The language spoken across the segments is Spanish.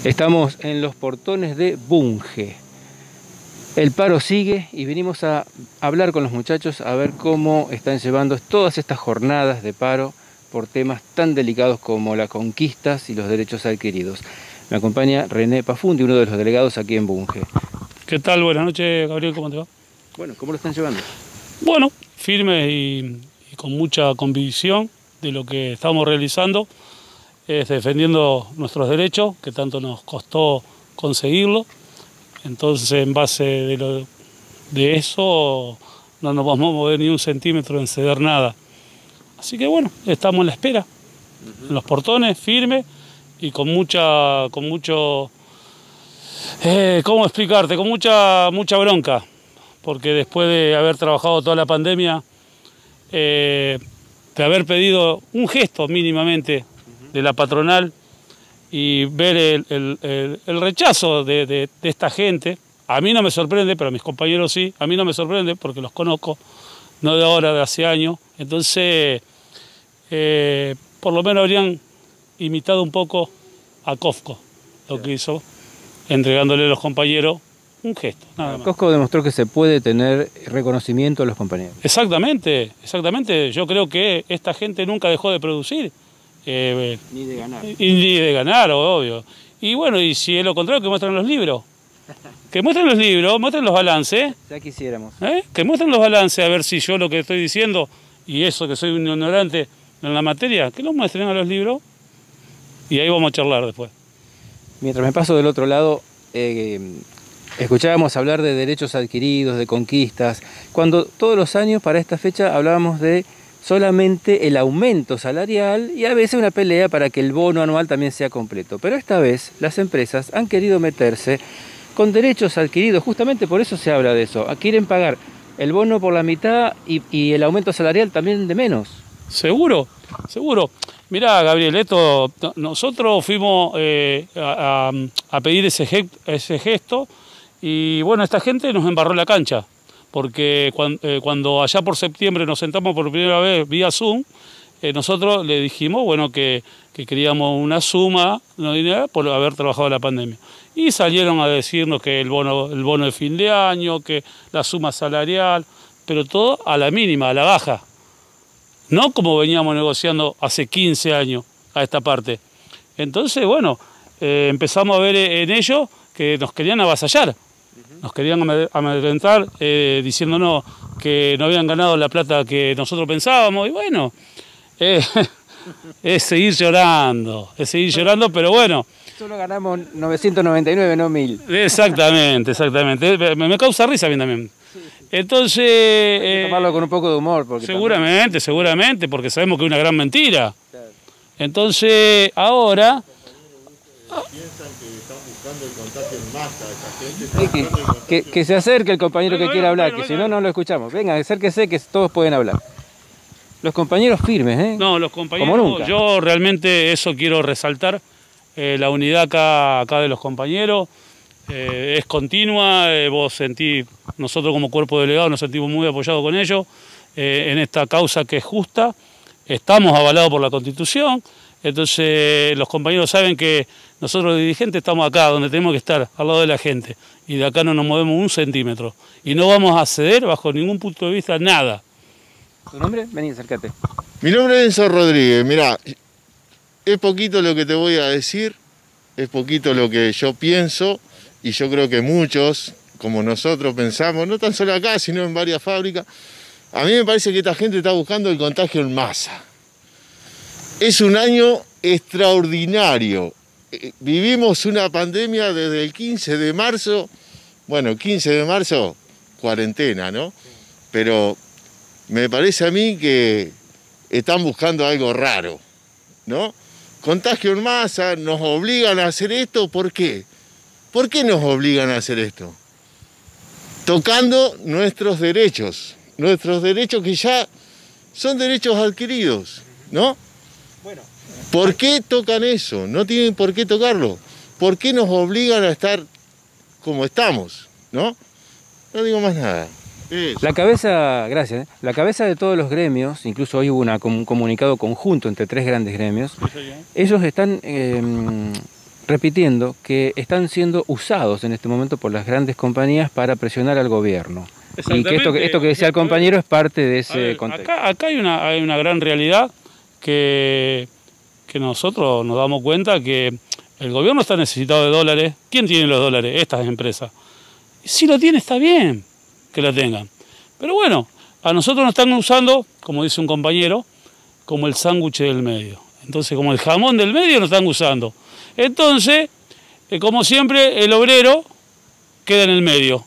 Estamos en los portones de Bunge. El paro sigue y venimos a hablar con los muchachos a ver cómo están llevando todas estas jornadas de paro por temas tan delicados como las conquistas y los derechos adquiridos. Me acompaña René Pafundi, uno de los delegados aquí en Bunge. ¿Qué tal? Buenas noches, Gabriel, ¿cómo te va? Bueno, ¿cómo lo están llevando? Bueno, firme y con mucha convicción de lo que estamos realizando, defendiendo nuestros derechos, que tanto nos costó conseguirlo. Entonces, en base de eso, no nos vamos a mover ni un centímetro en ceder nada. Así que bueno, estamos en la espera, en los portones, firme y con mucho, ¿cómo explicarte? Con mucha bronca, porque después de haber trabajado toda la pandemia, de haber pedido un gesto mínimamente de la patronal y ver el rechazo de esta gente, a mí no me sorprende, pero a mis compañeros sí, a mí no me sorprende porque los conozco, no de ahora, de hace años. Entonces, por lo menos habrían imitado un poco a Kofco, lo que hizo, entregándole a los compañeros un gesto, nada más. Kofco demostró que se puede tener reconocimiento a los compañeros. Exactamente, exactamente. Yo creo que esta gente nunca dejó de producir. Ni de ganar. Ni de ganar, obvio. Y bueno, y si es lo contrario, que muestren los libros. Que muestren los libros, muestren los balances. Ya quisiéramos. Que muestren los balances, a ver si yo lo que estoy diciendo, y eso que soy un ignorante en la materia, que lo muestren a los libros, y ahí vamos a charlar después. Mientras me paso del otro lado, escuchábamos hablar de derechos adquiridos, de conquistas, cuando todos los años para esta fecha hablábamos de solamente el aumento salarial y a veces una pelea para que el bono anual también sea completo. Pero esta vez las empresas han querido meterse con derechos adquiridos, justamente por eso se habla de eso. Quieren pagar el bono por la mitad y el aumento salarial también de menos. Seguro, seguro. Mirá, Gabriel, nosotros fuimos a pedir ese gesto y bueno, esta gente nos embarró la cancha. Porque cuando allá por septiembre nos sentamos por primera vez vía Zoom, nosotros le dijimos bueno, que queríamos una suma no dinero por haber trabajado la pandemia. Y salieron a decirnos que el bono de fin de año, que la suma salarial, pero todo a la mínima, a la baja. No como veníamos negociando hace 15 años a esta parte. Entonces, bueno, empezamos a ver en ellos que nos querían avasallar. Nos querían amedrentar diciéndonos que no habían ganado la plata que nosotros pensábamos. Y bueno, es seguir llorando, pero bueno. Solo ganamos 999, no 1000. Exactamente, exactamente. Me causa risa a mí también. Entonces... Hay que tomarlo con un poco de humor. Porque seguramente, porque sabemos que es una gran mentira. Claro. Entonces, ahora... Piensan que están buscando el contagio en masa, esta gente está que se acerque el compañero que quiera hablar, que si no, no lo escuchamos. Venga, acérquese que todos pueden hablar. Los compañeros firmes, ¿eh? No, los compañeros, yo realmente eso quiero resaltar, la unidad acá de los compañeros es continua, nosotros como cuerpo delegado nos sentimos muy apoyados con ellos en esta causa que es justa, estamos avalados por la Constitución. Entonces los compañeros saben que nosotros los dirigentes estamos acá, donde tenemos que estar, al lado de la gente, y de acá no nos movemos un centímetro. Y no vamos a ceder bajo ningún punto de vista nada. ¿Tu nombre? Vení, acércate. Mi nombre es Enzo Rodríguez. Mirá, es poquito lo que te voy a decir, es poquito lo que yo pienso, y yo creo que muchos, como nosotros pensamos, no tan solo acá, sino en varias fábricas, a mí me parece que esta gente está buscando el contagio en masa. Es un año extraordinario. Vivimos una pandemia desde el 15 de marzo. Bueno, 15 de marzo, cuarentena, ¿no? Pero me parece a mí que están buscando algo raro, ¿no? Contagio en masa, nos obligan a hacer esto, ¿por qué? ¿Por qué nos obligan a hacer esto? Tocando nuestros derechos que ya son derechos adquiridos, ¿no? Bueno. ¿Por qué tocan eso? No tienen por qué tocarlo. ¿Por qué nos obligan a estar como estamos? ¿No? No digo más nada. La cabeza, gracias, la cabeza de todos los gremios, incluso hoy hubo un comunicado conjunto entre 3 grandes gremios, ellos están repitiendo que están siendo usados en este momento por las grandes compañías para presionar al gobierno. Y que esto que decía el compañero es parte de ese contexto. Acá hay una gran realidad que nosotros nos damos cuenta que el gobierno está necesitado de dólares. ¿Quién tiene los dólares? Estas empresas. Si lo tiene, está bien que lo tengan. Pero bueno, a nosotros nos están usando, como dice un compañero, como el sándwich del medio. Entonces, como el jamón del medio nos están usando. Entonces, como siempre, el obrero queda en el medio.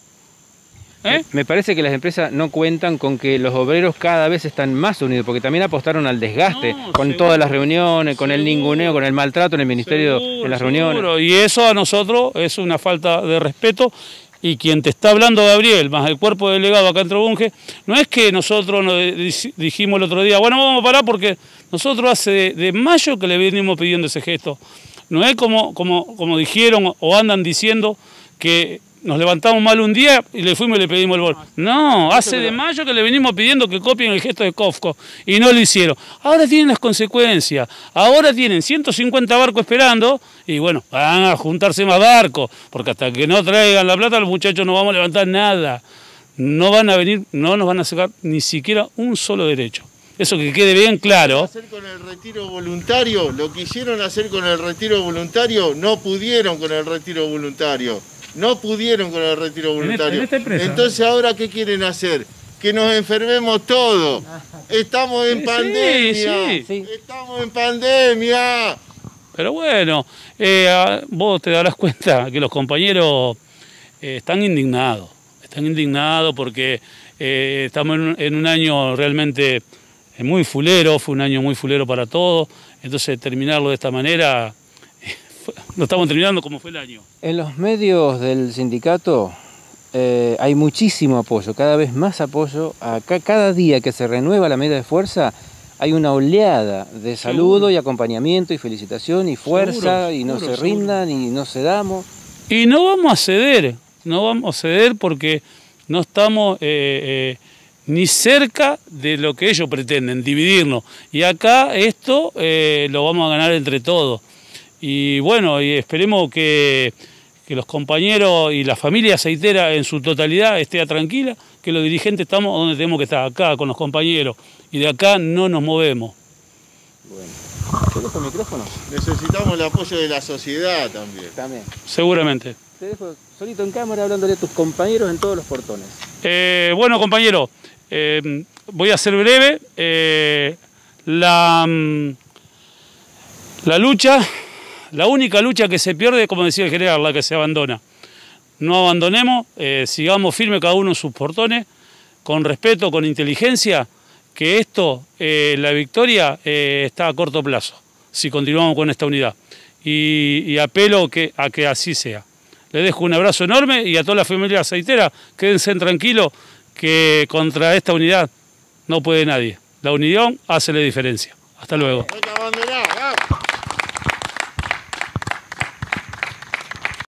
Me parece que las empresas no cuentan con que los obreros cada vez están más unidos, porque también apostaron al desgaste con todas las reuniones, con el ninguneo, con el maltrato en el ministerio, en las reuniones. Y eso a nosotros es una falta de respeto. Y quien te está hablando, Gabriel, más el cuerpo delegado acá en Trobunge, no es que nosotros nos dijimos el otro día, bueno, vamos a parar porque nosotros hace de mayo que le venimos pidiendo ese gesto. No es como dijeron o andan diciendo que nos levantamos mal un día y le fuimos y le pedimos el bol. No, hace de mayo que le venimos pidiendo que copien el gesto de Kofco y no lo hicieron. Ahora tienen las consecuencias, ahora tienen 150 barcos esperando y bueno, van a juntarse más barcos, porque hasta que no traigan la plata los muchachos no vamos a levantar nada. No van a venir, no nos van a sacar ni siquiera un solo derecho. Eso que quede bien claro. Hacer con el retiro voluntario, lo quisieron hacer con el retiro voluntario, no pudieron con el retiro voluntario. No pudieron con el retiro voluntario. Entonces, ¿ahora qué quieren hacer? Que nos enfermemos todos. Estamos en pandemia. Sí. Estamos en pandemia. Pero bueno, vos te darás cuenta que los compañeros están indignados. Están indignados porque estamos en un año realmente muy fulero. Fue un año muy fulero para todos. Entonces, terminarlo de esta manera... Lo estamos terminando como fue el año. En los medios del sindicato hay muchísimo apoyo, cada vez más apoyo. Acá, cada día que se renueva la medida de fuerza, hay una oleada de saludo y acompañamiento y felicitación y fuerza, y no se rindan y no cedamos. Y no vamos a ceder, porque no estamos ni cerca de lo que ellos pretenden, dividirnos. Y acá esto lo vamos a ganar entre todos. Y bueno, y esperemos que los compañeros y la familia aceitera en su totalidad esté tranquila, que los dirigentes estamos donde tenemos que estar, acá con los compañeros, y de acá no nos movemos. Bueno, ¿te dejo el micrófono? Necesitamos el apoyo de la sociedad también. Seguramente. Te dejo solito en cámara hablándole a tus compañeros en todos los portones. Bueno, compañero, voy a ser breve. La lucha... La única lucha que se pierde, como decía el general, la que se abandona. No abandonemos, sigamos firmes cada uno en sus portones, con respeto, con inteligencia, que esto, la victoria, está a corto plazo, si continuamos con esta unidad. Y apelo a que así sea. Les dejo un abrazo enorme y a toda la familia aceitera, quédense tranquilos que contra esta unidad no puede nadie. La unión hace la diferencia. Hasta luego.